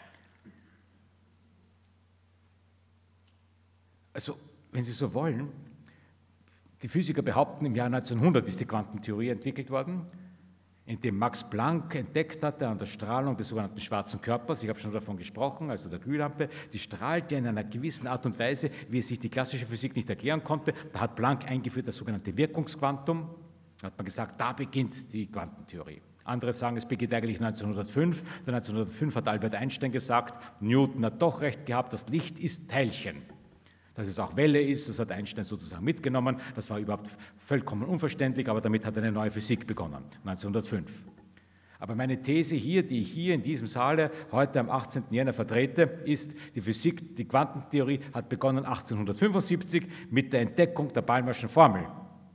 Also, wenn Sie so wollen, die Physiker behaupten, im Jahr neunzehnhundert ist die Quantentheorie entwickelt worden, in dem Max Planck entdeckt hatte an der Strahlung des sogenannten schwarzen Körpers, ich habe schon davon gesprochen, also der Glühlampe, die strahlte in einer gewissen Art und Weise, wie es sich die klassische Physik nicht erklären konnte. Da hat Planck eingeführt das sogenannte Wirkungsquantum, da hat man gesagt, da beginnt die Quantentheorie. Andere sagen, es beginnt eigentlich neunzehnhundertfünf, denn neunzehnhundertfünf hat Albert Einstein gesagt, Newton hat doch recht gehabt, das Licht ist Teilchen. Dass es auch Welle ist, das hat Einstein sozusagen mitgenommen, das war überhaupt vollkommen unverständlich, aber damit hat eine neue Physik begonnen, neunzehnhundertfünf. Aber meine These hier, die ich hier in diesem Saale heute am achtzehnten Jänner vertrete, ist, die Physik, die Quantentheorie hat begonnen achtzehnhundertfünfundsiebzig mit der Entdeckung der Balmerschen Formel.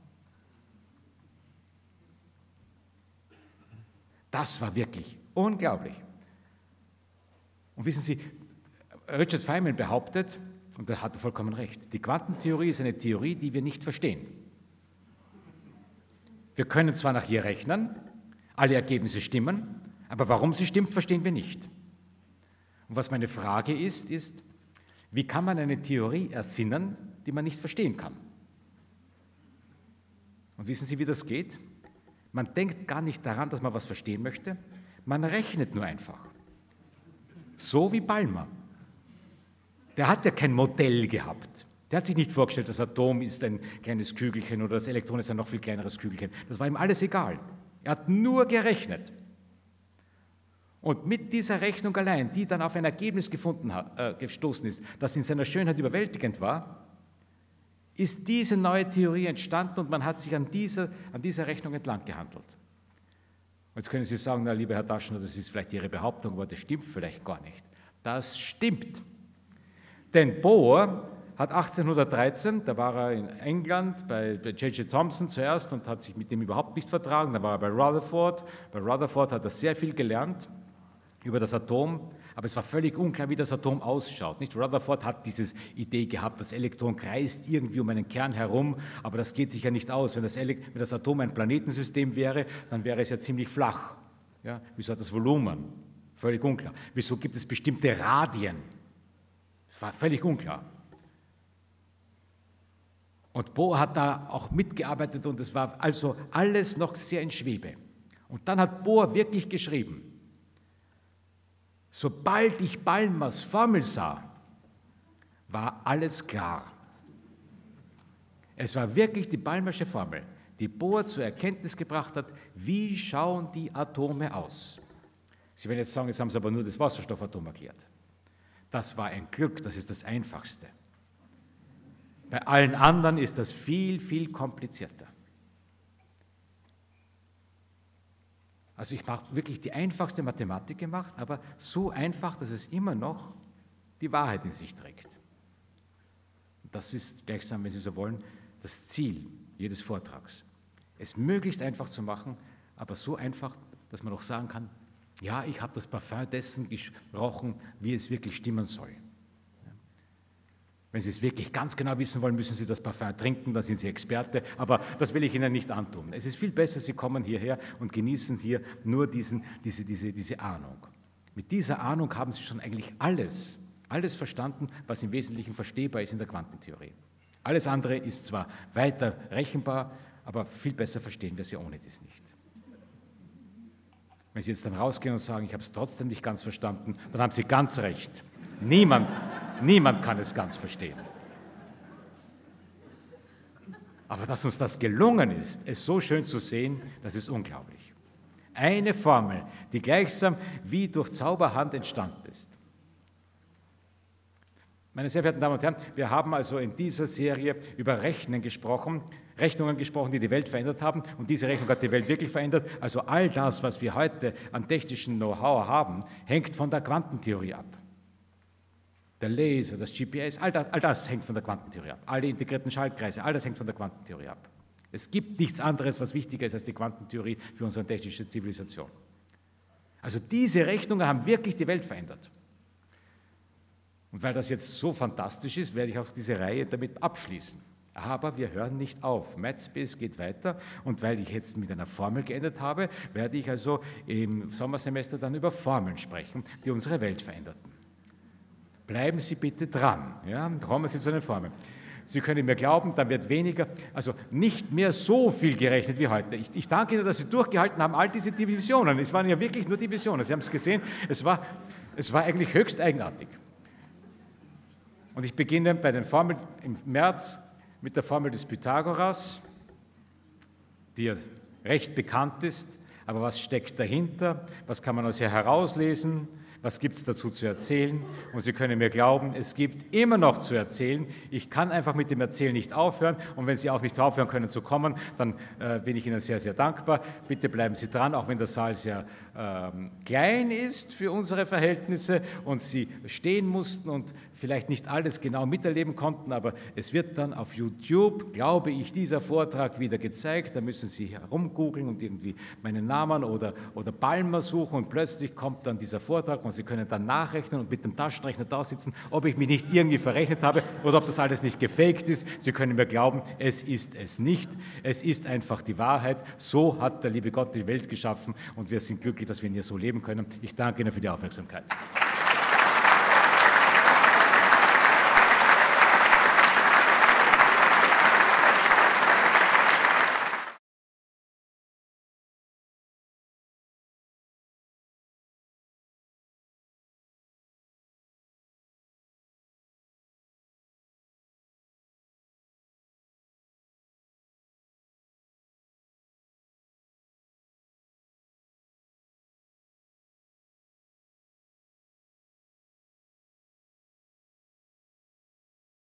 Das war wirklich unglaublich. Und wissen Sie, Richard Feynman behauptet, und er hatte vollkommen recht, die Quantentheorie ist eine Theorie, die wir nicht verstehen. Wir können zwar nach ihr rechnen, alle Ergebnisse stimmen, aber warum sie stimmt, verstehen wir nicht. Und was meine Frage ist, ist, wie kann man eine Theorie ersinnen, die man nicht verstehen kann? Und wissen Sie, wie das geht? Man denkt gar nicht daran, dass man was verstehen möchte, man rechnet nur einfach. So wie Balmer. Der hat ja kein Modell gehabt. Der hat sich nicht vorgestellt, das Atom ist ein kleines Kügelchen oder das Elektron ist ein noch viel kleineres Kügelchen. Das war ihm alles egal. Er hat nur gerechnet. Und mit dieser Rechnung allein, die dann auf ein Ergebnis gefunden hat, äh, gestoßen ist, das in seiner Schönheit überwältigend war, ist diese neue Theorie entstanden und man hat sich an dieser, an dieser Rechnung entlang gehandelt. Jetzt können Sie sagen, na, lieber Herr Daschner, das ist vielleicht Ihre Behauptung, aber das stimmt vielleicht gar nicht. Das stimmt. Denn Bohr hat achtzehnhundertdreizehn, da war er in England bei J J Thomson zuerst und hat sich mit dem überhaupt nicht vertragen, dann war er bei Rutherford. Bei Rutherford hat er sehr viel gelernt über das Atom, aber es war völlig unklar, wie das Atom ausschaut. Nicht? Rutherford hat diese Idee gehabt, das Elektron kreist irgendwie um einen Kern herum, aber das geht sich ja nicht aus. Wenn das, wenn das Atom ein Planetensystem wäre, dann wäre es ja ziemlich flach. Ja? Wieso hat das Volumen? Völlig unklar. Wieso gibt es bestimmte Radien? War völlig unklar. Und Bohr hat da auch mitgearbeitet und es war also alles noch sehr in Schwebe. Und dann hat Bohr wirklich geschrieben, sobald ich Balmers Formel sah, war alles klar. Es war wirklich die Balmersche Formel, die Bohr zur Erkenntnis gebracht hat, wie schauen die Atome aus. Sie werden jetzt sagen, jetzt haben Sie aber nur das Wasserstoffatom erklärt. Das war ein Glück, das ist das Einfachste. Bei allen anderen ist das viel, viel komplizierter. Also ich habe wirklich die einfachste Mathematik gemacht, aber so einfach, dass es immer noch die Wahrheit in sich trägt. Das ist gleichsam, wenn Sie so wollen, das Ziel jedes Vortrags. Es möglichst einfach zu machen, aber so einfach, dass man auch sagen kann, ja, ich habe das Parfum dessen gesprochen, wie es wirklich stimmen soll. Wenn Sie es wirklich ganz genau wissen wollen, müssen Sie das Parfum trinken, dann sind Sie Experte, aber das will ich Ihnen nicht antun. Es ist viel besser, Sie kommen hierher und genießen hier nur diesen, diese, diese, diese Ahnung. Mit dieser Ahnung haben Sie schon eigentlich alles, alles verstanden, was im Wesentlichen verstehbar ist in der Quantentheorie. Alles andere ist zwar weiter rechenbar, aber viel besser verstehen wir sie ohne dies nicht. Wenn Sie jetzt dann rausgehen und sagen, ich habe es trotzdem nicht ganz verstanden, dann haben Sie ganz recht. Niemand, niemand kann es ganz verstehen. Aber dass uns das gelungen ist, es so schön zu sehen, das ist unglaublich. Eine Formel, die gleichsam wie durch Zauberhand entstanden ist. Meine sehr verehrten Damen und Herren, wir haben also in dieser Serie über Rechnen gesprochen, Rechnungen gesprochen, die die Welt verändert haben, und diese Rechnung hat die Welt wirklich verändert. Also all das, was wir heute an technischem Know-how haben, hängt von der Quantentheorie ab. Der Laser, das G P S, all das, all das hängt von der Quantentheorie ab. Alle integrierten Schaltkreise, all das hängt von der Quantentheorie ab. Es gibt nichts anderes, was wichtiger ist als die Quantentheorie für unsere technische Zivilisation. Also diese Rechnungen haben wirklich die Welt verändert. Und weil das jetzt so fantastisch ist, werde ich auch diese Reihe damit abschließen. Aber wir hören nicht auf. MathSpace geht weiter, und weil ich jetzt mit einer Formel geendet habe, werde ich also im Sommersemester dann über Formeln sprechen, die unsere Welt veränderten. Bleiben Sie bitte dran. Ja? Kommen Sie zu den Formeln. Sie können mir glauben, da wird weniger, also nicht mehr so viel gerechnet wie heute. Ich, ich danke Ihnen, dass Sie durchgehalten haben, all diese Divisionen. Es waren ja wirklich nur Divisionen. Sie haben es gesehen, es war, es war eigentlich höchst eigenartig. Und ich beginne bei den Formeln im März mit der Formel des Pythagoras, die ja recht bekannt ist. Aber was steckt dahinter? Was kann man aus ihr herauslesen? Was gibt es dazu zu erzählen? Und Sie können mir glauben, es gibt immer noch zu erzählen. Ich kann einfach mit dem Erzählen nicht aufhören. Und wenn Sie auch nicht aufhören können zu kommen, dann äh, bin ich Ihnen sehr, sehr dankbar. Bitte bleiben Sie dran, auch wenn der Saal sehr ähm, klein ist für unsere Verhältnisse und Sie stehen mussten und vielleicht nicht alles genau miterleben konnten. Aber es wird dann auf YouTube, glaube ich, dieser Vortrag wieder gezeigt. Da müssen Sie herumgoogeln und irgendwie meinen Namen oder, oder Balmer suchen, und plötzlich kommt dann dieser Vortrag. Und Sie können dann nachrechnen und mit dem Taschenrechner da sitzen, ob ich mich nicht irgendwie verrechnet habe oder ob das alles nicht gefaked ist. Sie können mir glauben, es ist es nicht. Es ist einfach die Wahrheit. So hat der liebe Gott die Welt geschaffen, und wir sind glücklich, dass wir in ihr so leben können. Ich danke Ihnen für die Aufmerksamkeit.